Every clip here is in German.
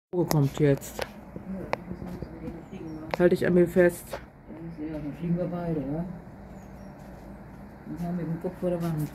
Wo kommt jetzt? Halte ich an mir fest. Ja, dann fliegen wir beide, ja? Dann haben wir den Kopf vor der Wand.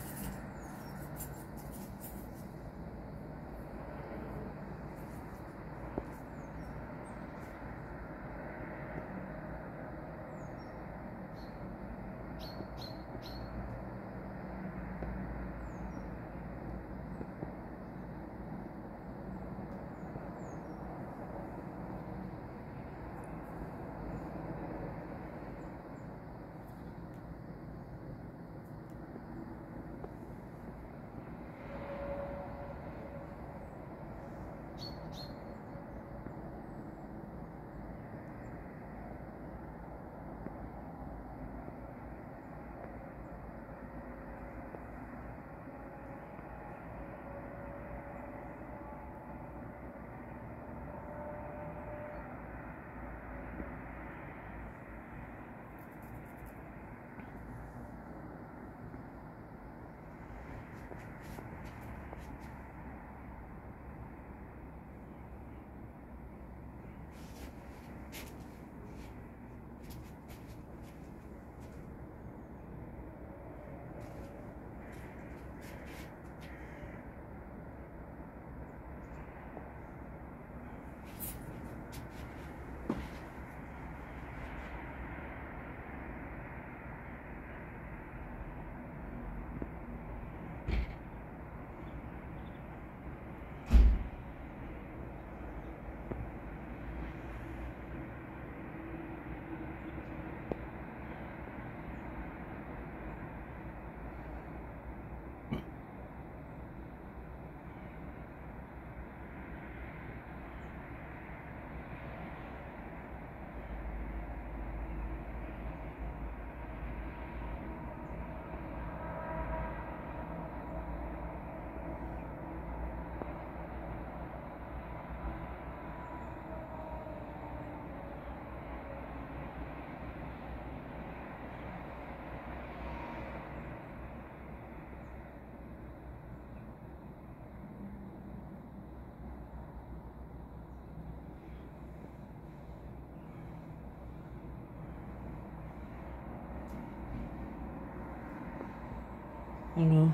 Hallo.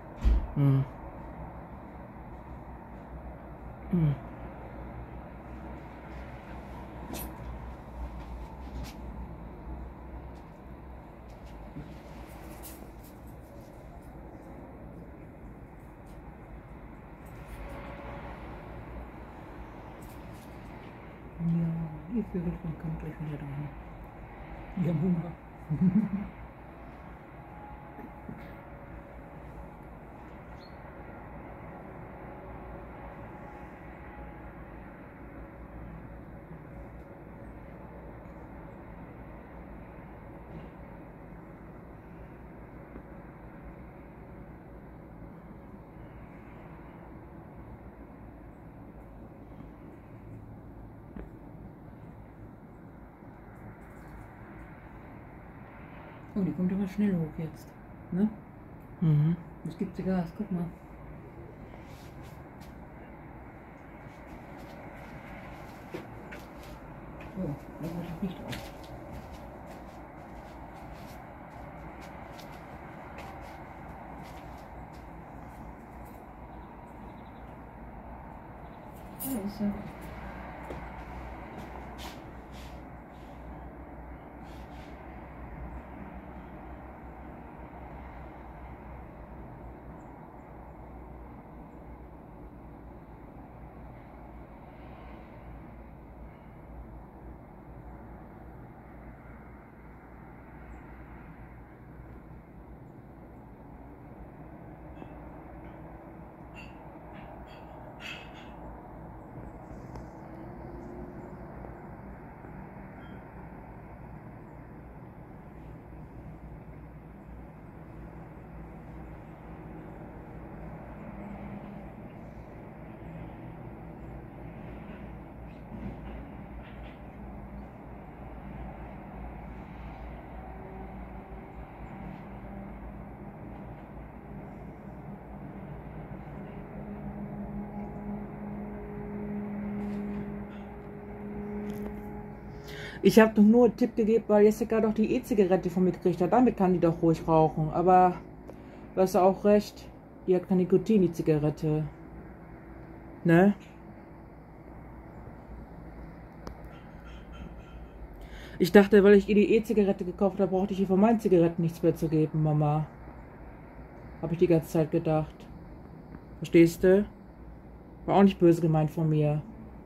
Hm. Hm. Ja, die Vögel kommen gleich wieder dran. Die haben Hunger. Oh, die kommt aber schnell hoch jetzt. Ne? Mhm. Jetzt gibt sie Gas, guck mal. Oh, da war das Licht auf. Da ist er. Ich habe doch nur einen Tipp gegeben, weil Jessica doch die E-Zigarette von mir gekriegt hat. Damit kann die doch ruhig rauchen. Aber du hast auch recht. Die hat kein Nikotin, die Zigarette. Ne? Ich dachte, weil ich ihr die E-Zigarette gekauft habe, brauchte ich ihr von meinen Zigaretten nichts mehr zu geben, Mama. Habe ich die ganze Zeit gedacht. Verstehst du? War auch nicht böse gemeint von mir.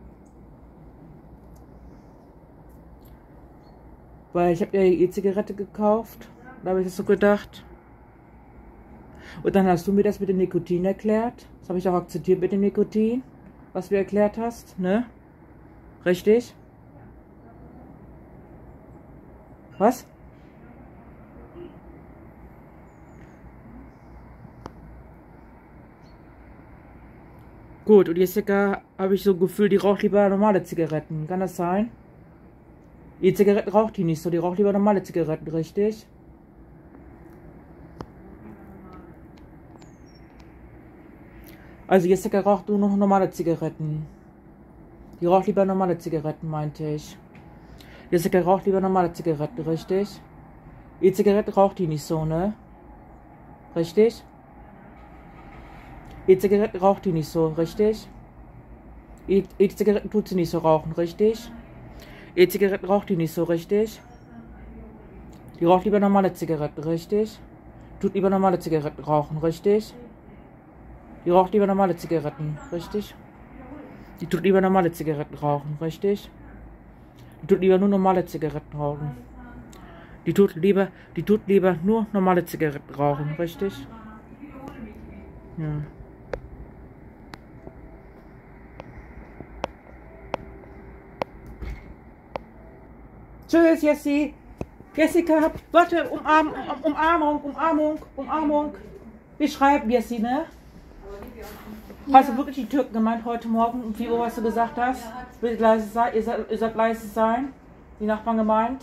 Weil ich habe ja die E-Zigarette gekauft. Da habe ich das so gedacht. Und dann hast du mir das mit dem Nikotin erklärt. Das habe ich auch akzeptiert mit dem Nikotin. Was du erklärt hast, ne? Richtig? Was? Gut, und Jessica habe ich so ein Gefühl, die raucht lieber normale Zigaretten. Kann das sein? Die Zigaretten raucht die nicht so, die raucht lieber normale Zigaretten, richtig? Also Jessica raucht nur noch normale Zigaretten. Die raucht lieber normale Zigaretten, meinte ich. Jessica raucht lieber normale Zigaretten, richtig? E-Zigaretten raucht die nicht so, ne? Richtig? E-Zigaretten raucht die nicht so, richtig? E-Zigaretten tut sie nicht so rauchen, richtig? E-Zigaretten raucht die nicht so, richtig? Die raucht lieber normale Zigaretten, richtig? Tut lieber normale Zigaretten rauchen, richtig? Die raucht lieber normale Zigaretten, richtig? Die tut lieber normale Zigaretten rauchen, richtig? Die tut lieber nur normale Zigaretten rauchen. Die tut lieber nur normale Zigaretten rauchen, richtig? Ja. Tschüss, Jessie. Jessica, warte, Umarmung. Wir schreiben, Jessie, ne? Ja. Hast du wirklich die Türken gemeint heute Morgen? Um 4 Uhr, was du gesagt hast? Bitte leise sein, ihr sollt leise sein. Die Nachbarn gemeint.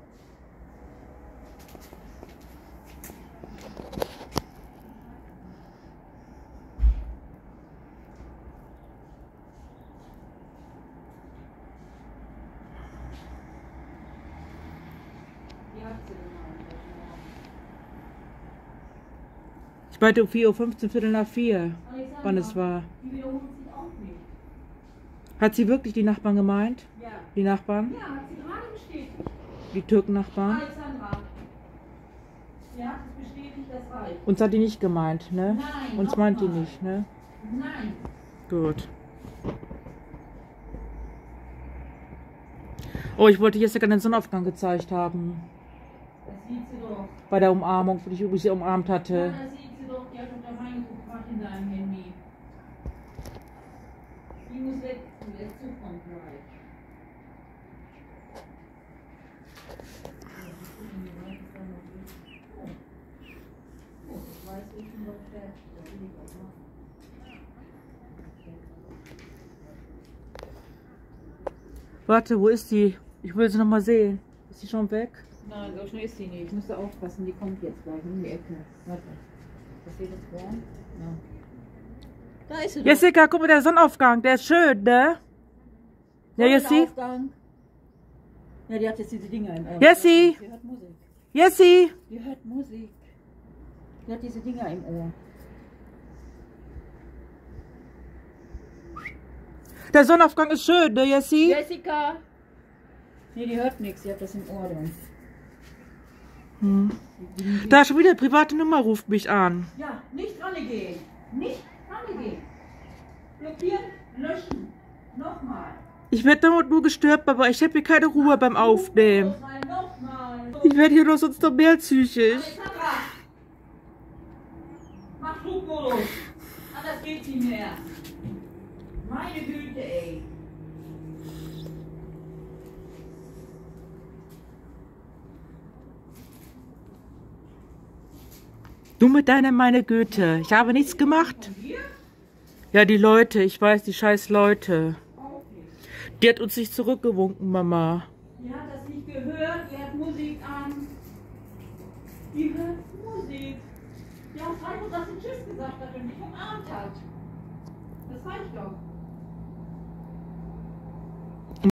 Ich meinte um 4:15 Uhr, Viertel nach 4, wann es war. Hat sie wirklich die Nachbarn gemeint? Ja. Die Nachbarn? Ja, hat sie gerade bestätigt. Die Türken-Nachbarn? Alexandra. Ja, das bestätigt, das reicht. Uns hat die nicht gemeint, ne? Nein. Uns meint die nicht, ne? Nein. Gut. Oh, ich wollte Jessica den Sonnenaufgang gezeigt haben. Das sieht sie doch. Bei der Umarmung, wo ich sie umarmt hatte. Ja, das sieht sie doch. Die hat doch da reingeguckt in deinem Handy. Die muss weg. Der Zug kommt gleich. Oh, das weiß ich schon, was der. Das will ich auch machen. Warte, wo ist die? Ich will sie noch mal sehen. Ist sie schon weg? Nein, so schnell ist sie nicht. Ich muss da aufpassen, die kommt jetzt gleich um die Ecke. Warte. Das geht jetzt vor? Ja. Da ist sie doch. Jessica, guck mal, der Sonnenaufgang, der ist schön, ne? Ja, Jessie? Aufgang. Ja, die hat jetzt diese Dinger im Ohr. Jessie? Die hört Musik. Jessie? Die hört Musik. Die hat diese Dinger im Ohr. Der Sonnenaufgang ist schön, ne, Jessie? Jessica! Nee, die hört nichts, sie hat das im Ohr dann. Hm. Da schon wieder private Nummer ruft mich an. Ja, nicht rangehen. Nicht rangehen. Blockieren, löschen. Nochmal. Ich werde dauernd nur gestört, aber ich habe hier keine Ruhe beim Aufnehmen. Nochmal. Ich werde hier noch sonst noch mehr psychisch. Alexandra! Mach Flugmodus. Anders geht's nicht mehr. Meine Güte, ey. Du mit deiner meine Güte. Ich habe nichts gemacht. Ja, die Leute. Ich weiß, die scheiß Leute. Die hat uns nicht zurückgewunken, Mama. Die hat das nicht gehört. Die hat Musik an. Die hört Musik. Die hat einfach, dass sie Tschüss gesagt hat und dich umarmt hat. Das reicht doch.